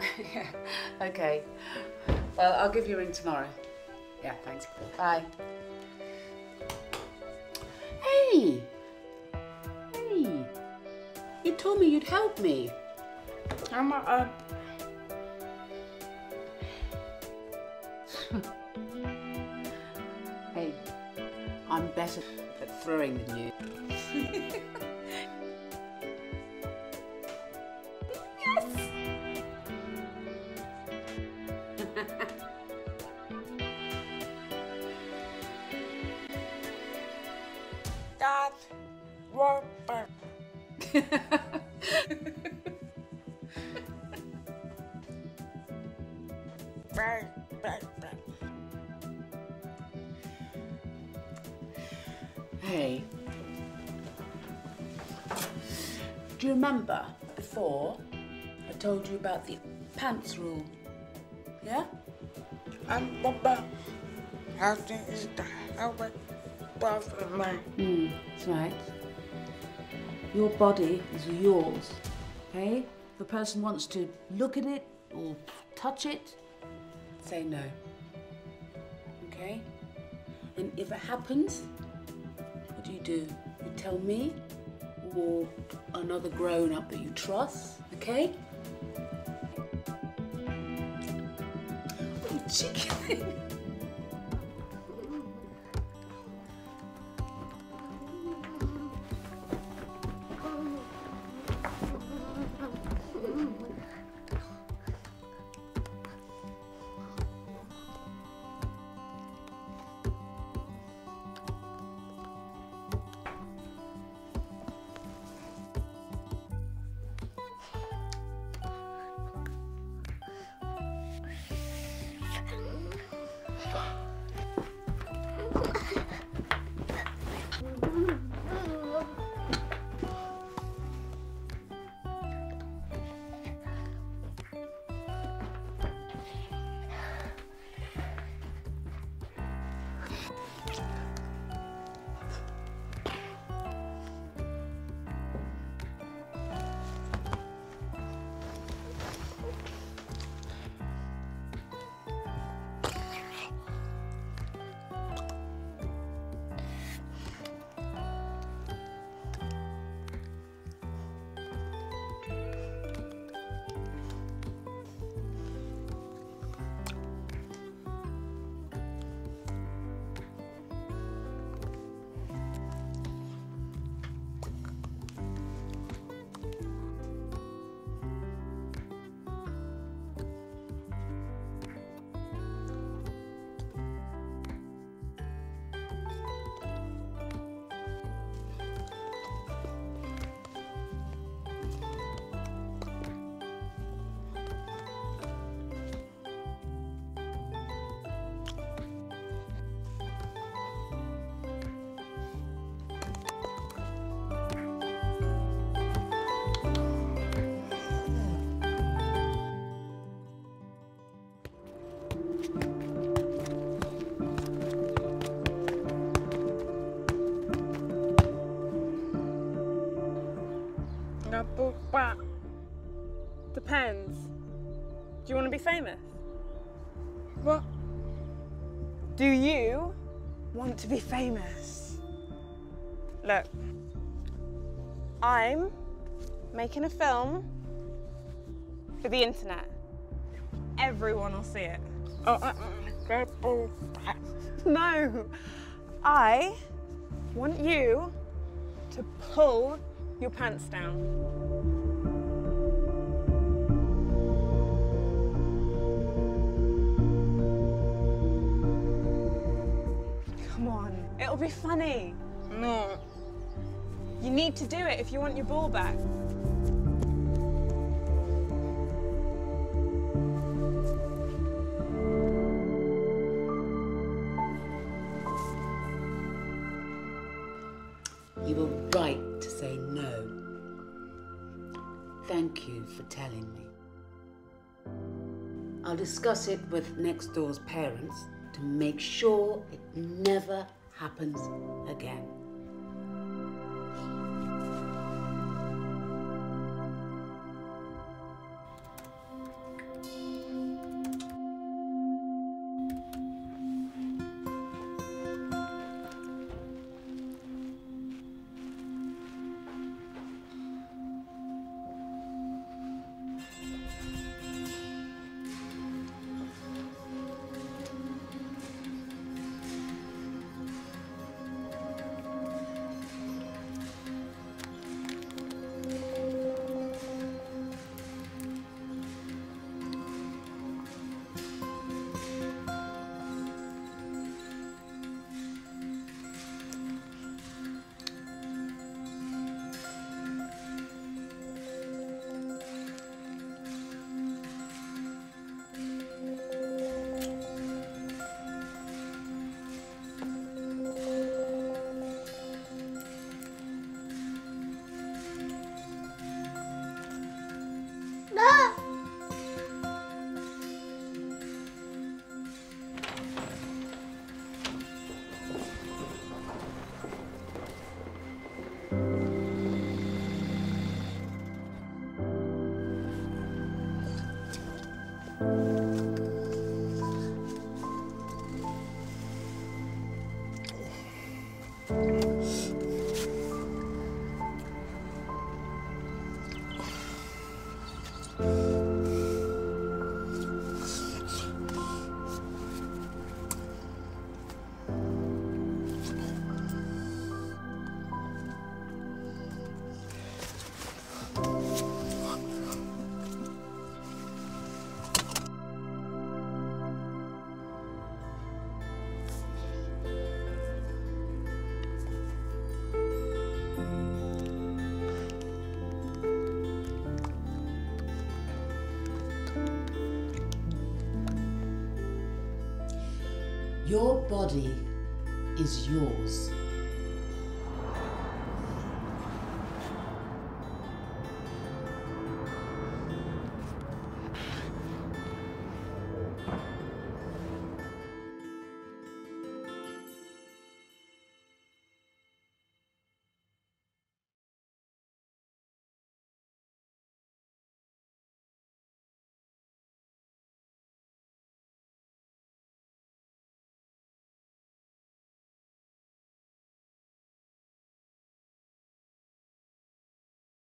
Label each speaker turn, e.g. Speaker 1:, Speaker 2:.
Speaker 1: Yeah, okay. Well, I'll give you a ring tomorrow. Yeah, thanks. Bye. Hey! Hey! You told me you'd help me.
Speaker 2: I'm
Speaker 1: Hey, I'm better at throwing than you.
Speaker 2: That's Robert.
Speaker 1: Hey. Do you remember before I told you about the pants rule? Yeah?
Speaker 2: I'm Robert. How is the Albert man?
Speaker 1: That's right. Your body is yours, okay? If a person wants to look at it or touch it, say no, okay? And if it happens, what do? You tell me or another grown-up that you trust, okay? What are you cheeky thing?
Speaker 3: Depends. Do you want to be famous?
Speaker 2: What?
Speaker 3: Do you want to be famous? Look, I'm making a film for the internet. Everyone will see it. No, I want you to pull your pants down. Come on, it'll be funny.
Speaker 2: No.
Speaker 3: You need to do it if you want your ball back.
Speaker 1: You were right to say no. Thank you for telling me. I'll discuss it with next door's parents to make sure it never happens again. Your body is yours.